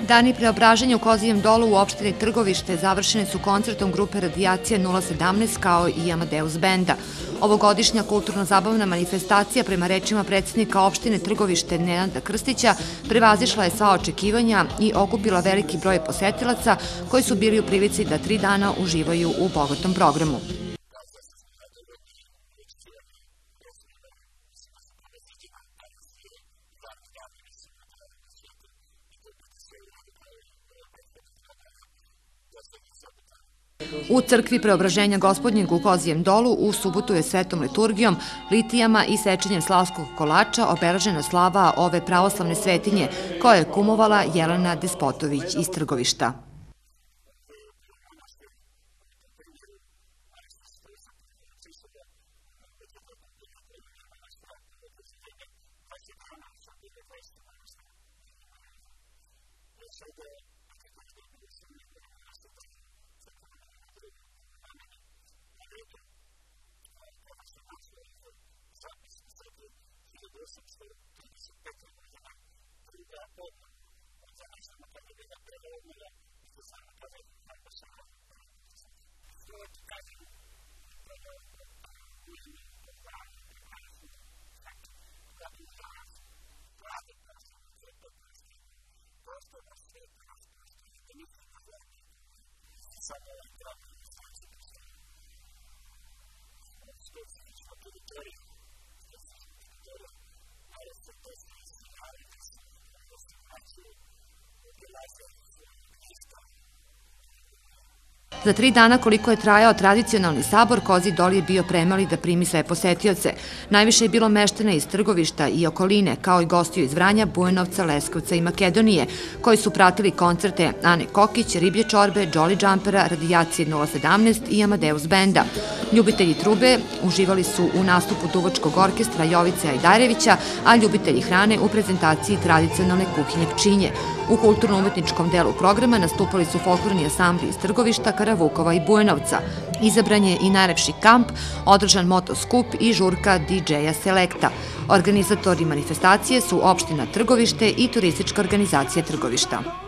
Dani preobraženja u Kozijem Dolu u opštini Trgovište završene su koncertom grupe Radijacija 017 kao i Amadeus benda. Ovogodišnja kulturno-zabavna manifestacija, prema rečima predsjednika opštine Trgovište Nenada Krstića, prevazišla je sva očekivanja i okupila veliki broj posetilaca koji su bili u prilici da 3 dana uživaju u bogatom programu. U crkvi Preobraženja Gospodnjeg u Kozijem Dolu u subotu je svetom liturgijom, litijama i sečenjem slavskog kolača obeležena slava ove pravoslavne svetinje koja je kumovala Jelena Despotović iz Trgovišta. Za 3 dana koliko je trajao tradicionalni sabor, Kozji Dol je bio premali da primi sve posetioce. Najviše je bilo meštana iz Trgovišta i okoline, kao i gostiju iz Vranja, Bujanovca, Leskovca i Makedonije, koji su pratili koncerte Ane Kokić, Riblje čorbe, Jolly Jumpera, Radijacije 017 i Amadeus benda. Ljubitelji trube uživali su u nastupu duvačkog orkestra Jovice Ajdarevića, a ljubitelji hrane u prezentaciji tradicionalne kuhinje Pčinje. U kulturno-umetničkom delu programa nastupali su folklorni ansambli iz Trgovišta, Karavukova i Bujanovca. Izabran je i najlepši kamp, održan motoskup i žurka DJ-a Selekta. Organizatori manifestacije su opština Trgovište i turistička organizacija Trgovišta.